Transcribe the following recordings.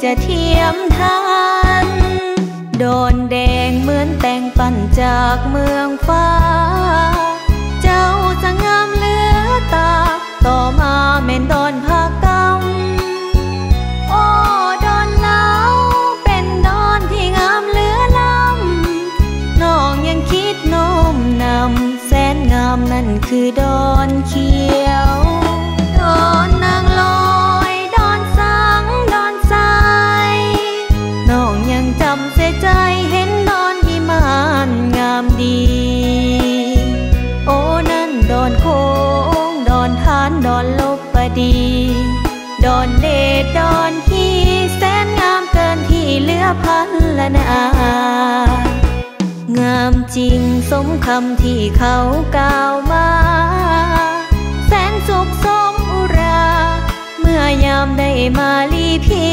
จะเทียมทันโดนแดงเหมือนแต่งปั่นจากเมืองฟ้าเจ้าจะงามเหลือตาต่อมาแม่นดอนภาคกำโอ้ดอนเล้าเป็นดอนที่งามเหลือล้ำน้องยังคิดโน้มนำแสนงามนั่นคือดอนเขียวดอนนางลอยดอนสังดอนทรายน้องยังจำเสียใจเห็นดอนที่มานงามดีโอ้นั่นดอนโค้งดอนทานดอนลบปดีดอนเดชดอนที่แสนงามเกินที่เหลือพันละนางามจริงสมคำที่เขากล่าวมาแสนสุขสมอุราเมื่อยามได้มาลีพี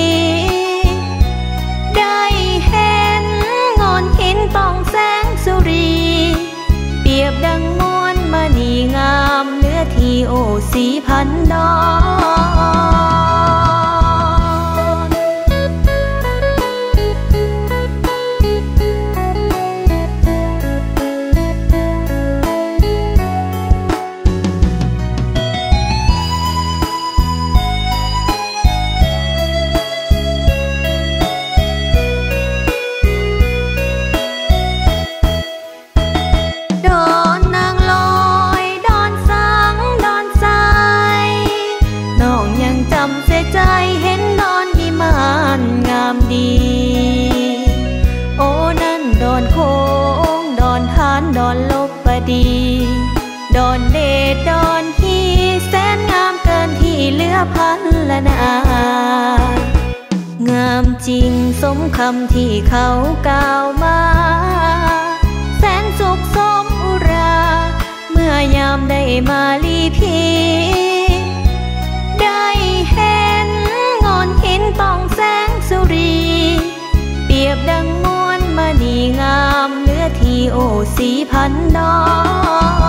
ได้เห็นงอนหินป่องแสงสุรีเปรียบดังมวลมณีงามเนื้อที่โอสีพันดอนเห็นดอนที่มานงามดีโอ้นั่นดอนโค้งดอนทานดอนลบปดีดอนเดชดอนที่แสนงามเกินที่เหลือพันละนางามจริงสมคำที่เขากล่าวมาแสนสุขสมอุราเมื่อยามได้มาลีพีได้เห็นงอนหินป่องแสงสุรีเปรียบดังมวลมณีงามเนื้อที่โอสีพันดอน